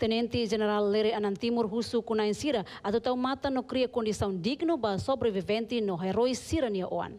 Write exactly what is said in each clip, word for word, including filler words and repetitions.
Tenente General Lere Anantimur Husu Kunain Sira atau tahu mata no cria condição digno ba sobrevivente no herói Sirania Oan.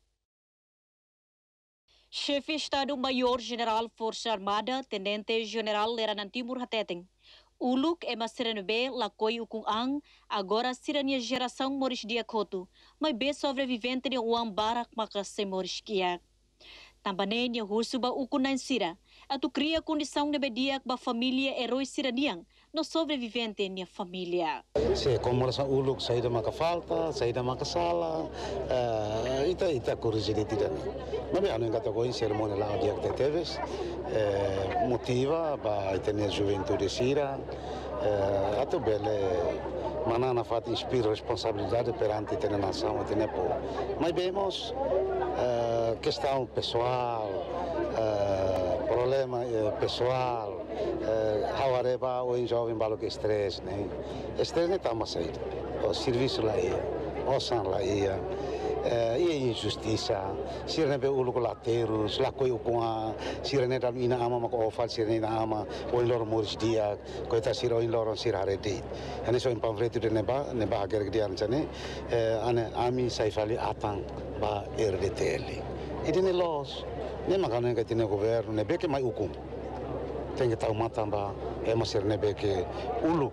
Chefe Estado-Maior General Força Armada, Tenente General Lere Anantimur Hateteng. Uluk é B lakoi ukung ang agora sirania geração Moris dia koto, mas be sobrevivente de uang barak maka se Moris kia. Também nia husuba ukunan sira, atu cria condição de bediak ba família herói siraniang no sobrevivente nia família. Se como rasa uluk saída maka falta, saída maka sala, uh, ita ita corrige de tirani. Mas anu engata ko in cerimônia lá dia que teves, uh, motiva ba itene juventude sira, uh, atu bele manana fat inspira responsabilidade perante a nação, a po. Mas vemos uh, questão pessoal, uh, problema uh, pessoal, hawareba uh, o jovem balo que estresse, né? Estresse não está mais saído. O serviço lá ia, o san lá ia. Uh, e a injustiça, se não é o lugar lateiro, se lá coi o com a, se não é da minha ama, mas o fal se não é da ama, o em loro moris dia, coita se o em loro se rare dit. Ane so em pamfleto de neba, neba ager dia ancane, ane ami sai fali atang ba R D T L. E dene los, ne makano que tem governo, ne beke mai hukum. Tem que tahu mata ba, é mas ne beke ulu.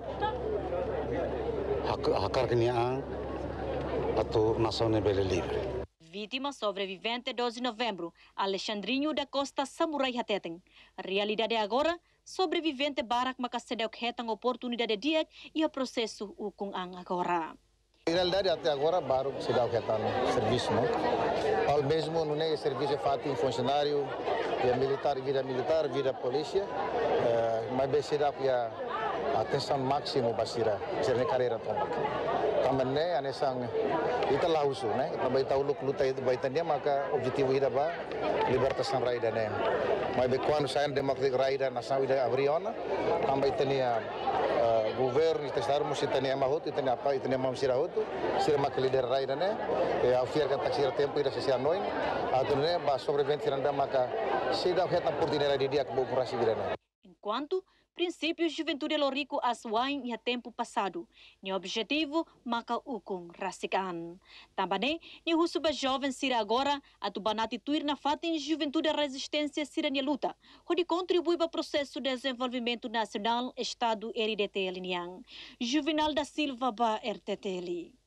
Hak hakar keniang atau nação nebele livre. Vítima sobrevivente doze de novembro, Alexandrinho da Costa Samurai Hateteng. Realidade agora, sobrevivente barak maka sedek hetang oportunidade dia e o processo ukung ang agora. Realidade até agora baru sedek hetang serviço, não? Ao mesmo não é serviço feito em funcionário, via militar, vida militar, vida polícia, mas bem sedek ya atenção máximo basira, serne carreira tombak. Também ane sang ita lahusu, né? Também tahu luk luta itu baitanya maka objetivo ida ba libertasan raida ne. Mas be quando saem democratic raida nação ida abriona, também tenia governo ita estarmos itania mahut itania apa itania mamsira hutu, sira mak líder raida ne. E ao fiar kan taksir tempo ida sesia noin, atau ne ba sobrevivente randa maka sida heta oportunidade de dia que burocracia ida ne. Enquanto princípios juventude lorico aswain e a tempo passado, ni objetivo maka ukung rasikan. Também ni husuba jovem sira agora atubanati tuir na fatin juventude resistência sira ni luta, onde contribui para o processo de desenvolvimento nacional Estado R D T L Niang. Juvenal da Silva ba R T T L.